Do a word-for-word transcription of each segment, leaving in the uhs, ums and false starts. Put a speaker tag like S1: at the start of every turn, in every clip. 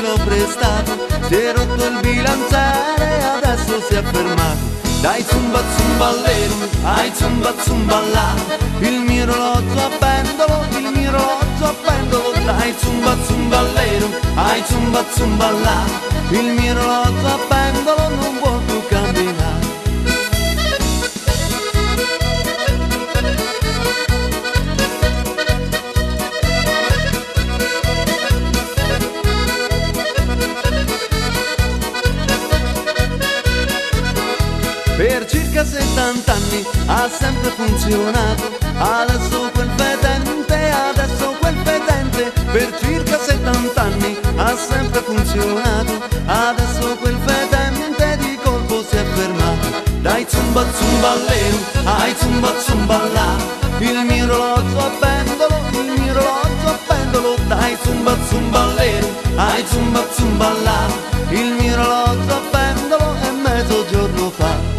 S1: l'ho prestato, si è rotto il bilanciere e adesso si è fermato. Dai zumba zumballero, ai zumba zumballa, il mio orologio a pendolo, il mio orologio a pendolo. Dai zumba zumballero, ai zumba zumballa, il mio orologio a pendolo non vuol più camminare. Per circa settanta anni ha sempre funzionato, adesso quel fedente, adesso quel fedente. Per circa settanta anni ha sempre funzionato, adesso quel fedente di colpo si è fermato. Dai zumba zumballero, ai zumba zumballa, il mio orologio a pendolo, il mio orologio a pendolo. Dai zumba zumballero, ai zumba zumballa, il mio orologio a pendolo è mezzogiorno fa.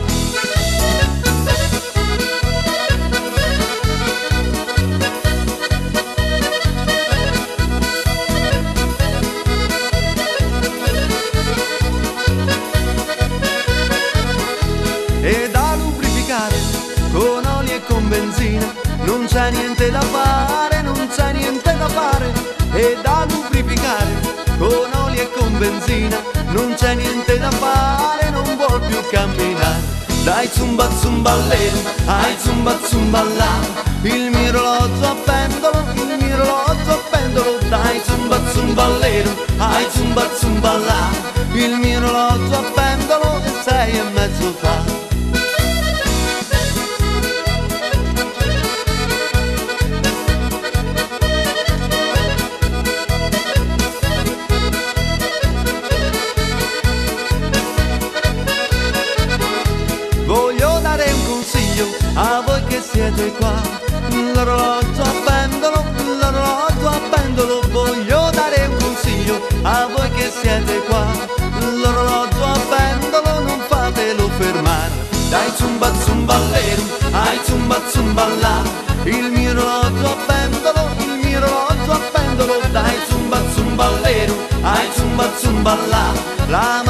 S1: E da lubrificare con olio e con benzina, non c'è niente da fare, non c'è niente da fare. E da lubrificare con olio e con benzina, non c'è niente da fare, non vuol più camminare. Dai zumba zumballero, ai zumba zumballa, il mio orologio a pendolo, il mio orologio a pendolo. Dai zumba zumballero, ai zumba zumballa, il mio orologio a pendolo e sei e mezzo fa. Voglio dare un consiglio a voi che siete qua, l'orologio a pendolo, l'orologio a pendolo. Voglio dare un consiglio a voi che siete qua, l'orologio a pendolo non fatelo fermare. Dai zumba zumballero, ai zumba zumballa, il mio orologio a pendolo, il mio orologio a pendolo. Dai zumba zumballero, ai zumba zumballa, la